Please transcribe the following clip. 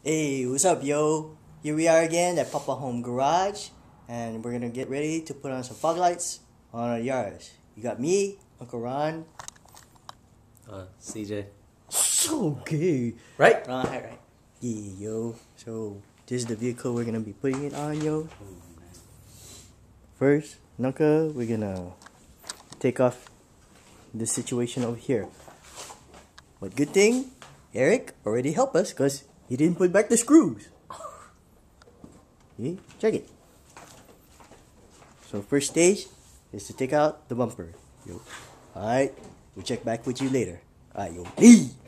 Hey, what's up, yo? Here we are again at Papa Home Garage, and we're gonna get ready to put on some fog lights on our yards. You got me, Uncle Ron. CJ. So gay. Right? Ron, right. Yeah, yo. So, this is the vehicle we're gonna be putting it on, yo. First, Nunca, we're gonna take off this situation over here. But good thing, Eric already helped us because he didn't put back the screws. See? Check it. So first stage is to take out the bumper. Yo. Alright, we'll check back with you later. Alright, yo. Hey!